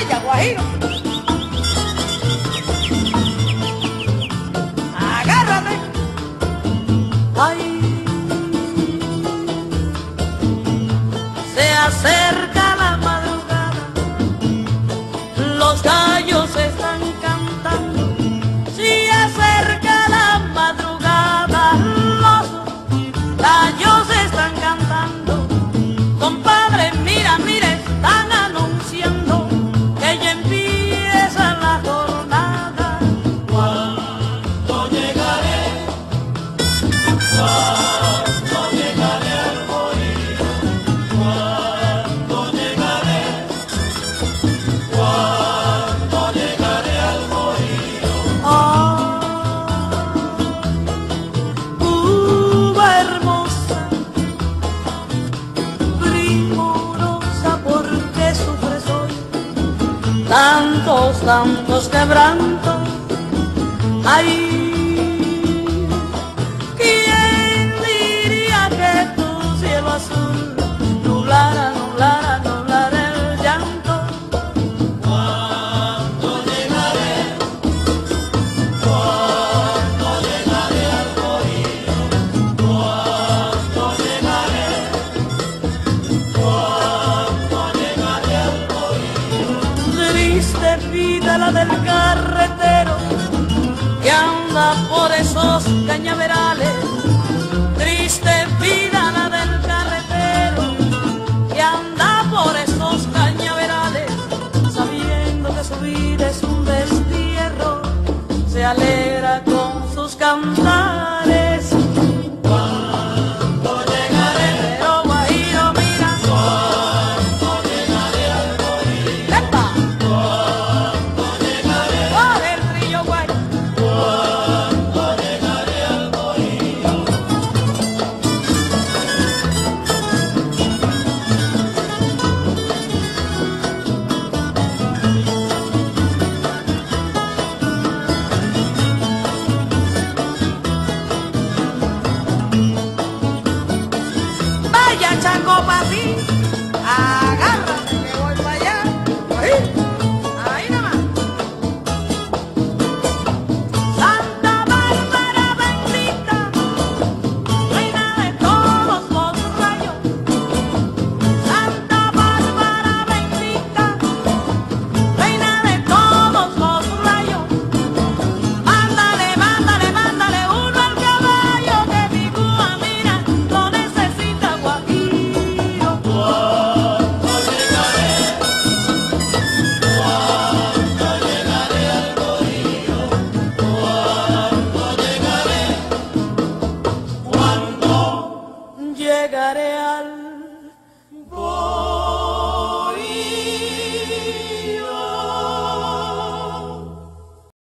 Vaya, Guajiro. Agárrate. Ay, se acerca la madrugada, los gallos están cantando. Se acerca la madrugada, los gallos están cantando. Compadre, mira, mira, están anunciando que ya empieza la jornada. ¿Cuándo llegaré? ¿Cuándo llegaré al bohío? ¿Cuándo llegaré? ¿Cuándo llegaré al bohío? Cuba hermosa, primorosa, ¿por qué sufres hoy tantos, tantos quebrantos? Ay, ¿quién diría que tu cielo azul nublara, nublara, nublara el llanto? ¿Cuándo llegaré? ¿Cuándo llegaré al bohío? ¿Cuándo llegaré? ¿Cuándo llegaré al bohío? Triste vida la del carretero que anda por esos cañaverales. Triste vida la del carretero que anda por esos cañaverales, sabiendo que su vida es un destierro, se alegra con sus cantares. ¿Cuándo llegaré? Pero Guajiro, mira, ¿Cuándo llegaré al bohío? ¡epa! ¿Cuándo llegaré? ¡Coge el trillo, guay! ¿Cuándo llegaré al bohío? Vaya chango pa' ti, Agárrate que voy para allá. Guajiro. Ahí nomás. Santa Bárbara bendita, reina de todos los rayos. Santa Bárbara bendita, reina de todos los rayos. Mándale, mándale, mándale uno al caballo que mi Cuba, mira, lo necesita Guajiro. ¿Cuándo llegaré? ¿Cuándo llegaré al bohío? ¿Cuándo llegaré? ¿Cuándo? Llegaré al